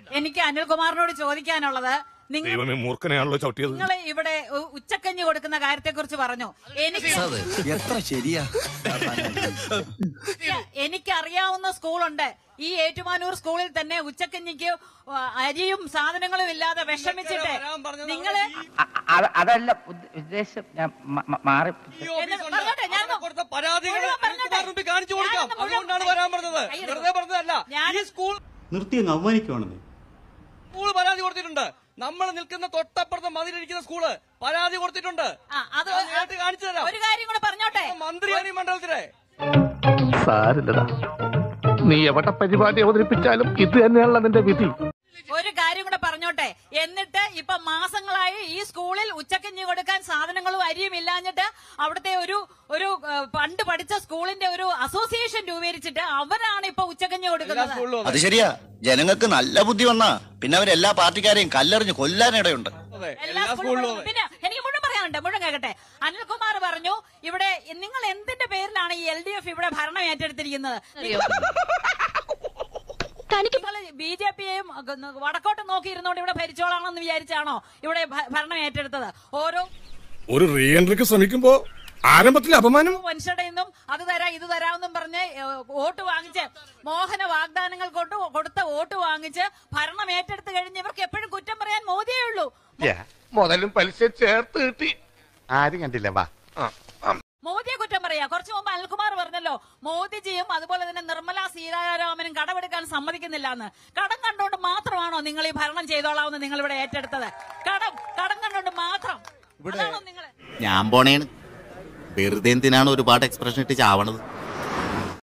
എനിക്ക് അനിൽകുമാറിനോട് ചോദിക്കാനുള്ളത്, നിങ്ങൾ ഇവിടെ ഉച്ചക്കഞ്ഞി കൊടുക്കുന്ന കാര്യത്തെ കുറിച്ച് പറഞ്ഞു. എനിക്കറിയാവുന്ന സ്കൂളുണ്ട്. ഈ ഏറ്റുമാനൂർ സ്കൂളിൽ തന്നെ ഉച്ചക്കഞ്ഞിക്ക് അരിയും സാധനങ്ങളും ഇല്ലാതെ വിഷമിച്ചിട്ട് നിങ്ങള് അതല്ല ഉദ്ദേശം. ഞാൻ മാറി നിർത്തി അങ്ങ് അവമാനിക്കുവാണെന്ന്. സ്കൂൾ പരാതി കൊടുത്തിട്ടുണ്ട്. നമ്മൾ നിൽക്കുന്ന തൊട്ടപ്പുറത്ത് മതിലിരിക്കുന്ന സ്കൂള് പരാതി കൊടുത്തിട്ടുണ്ട്. കാണിച്ചു തരാം. ഒരു കാര്യം കൂടെ പറഞ്ഞോട്ടെ. മന്ത്രിയാണ് ഈ മണ്ഡലത്തിലെ. സാരില്ലടാ, നീ എവിടെ പരിപാടി അവതരിപ്പിച്ചാലും ഇത് തന്നെയാണല്ലോ നിന്റെ വിധി. ഒരു കാര്യം കൂടെ പറഞ്ഞോട്ടെ. എന്നിട്ട് ഇപ്പൊ മാസങ്ങളായി ഈ സ്കൂളിൽ ഉച്ചക്കഞ്ഞി കൊടുക്കാൻ സാധനങ്ങളും അരിയും ഇല്ലാഞ്ഞിട്ട് അവിടുത്തെ ഒരു പണ്ട് പഠിച്ച സ്കൂളിന്റെ ഒരു അസോസിയേഷൻ രൂപീകരിച്ചിട്ട് അവരാണ് ഇപ്പൊ ഉച്ചക്കഞ്ഞി കൊടുക്കുന്നത്. അത് ശരിയാ. ജനങ്ങൾക്ക് നല്ല ബുദ്ധി വന്നാ പിന്നെ അവരെല്ലാ പാർട്ടിക്കാരെയും കല്ലെറിഞ്ഞ് കൊല്ലാനിടയുണ്ട്. പിന്നെ എനിക്ക് മുഴുവൻ പറയാനുണ്ട്, മുഴുവൻ കേൾക്കട്ടെ. അനിൽകുമാർ പറഞ്ഞു, ഇവിടെ നിങ്ങൾ എന്തിന്റെ പേരിലാണ് ഈ LDF ഇവിടെ ഭരണം ഏറ്റെടുത്തിരിക്കുന്നത്? BJPയെയും വടക്കോട്ട് നോക്കിയിരുന്നോണ്ട് ഇവിടെ ഭരിച്ചോളാണെന്ന് വിചാരിച്ചാണോ ഇവിടെ ഭരണം ഏറ്റെടുത്തത്? ഒരു റീ എൻട്രിക്ക് ശ്രമിക്കുമ്പോ ആരംഭത്തിൽ അപമാനം, മനുഷ്യരുടെയും അത് തരാം ഇത് തരാമെന്നും പറഞ്ഞ് വോട്ട് വാങ്ങിച്ച് മോഹന വാഗ്ദാനങ്ങൾ കൊണ്ട് കൊടുത്ത വോട്ട് വാങ്ങിച്ച് ഭരണം ഏറ്റെടുത്ത് കഴിഞ്ഞ് ഇവർക്ക് എപ്പോഴും കുറ്റം പറയാൻ മോദിയേ ഉള്ളൂ. മുതലും പലിശ ചേർത്ത് കിട്ടി. ആരും കണ്ടില്ല. വാ, മോദിയെ കുറ്റം പറയാ. കുറച്ചു മുമ്പ് അനിൽകുമാർ പറഞ്ഞല്ലോ, മോദിജിയും അതുപോലെ തന്നെ നിർമ്മല സീതാരാമനും കടമെടുക്കാൻ സമ്മതിക്കുന്നില്ല എന്ന്. കടം കണ്ടുകൊണ്ട് മാത്രമാണോ നിങ്ങൾ ഈ ഭരണം ചെയ്തോളാമെന്ന് നിങ്ങൾ ഇവിടെ ഏറ്റെടുത്തത്? കടം കണ്ടുകൊണ്ട് മാത്രം ഞാൻ പോണേണ്. വെറുതെ എന്തിനാണ് ഒരുപാട് എക്സ്പ്രഷൻ ഇട്ട് ചാവണത്?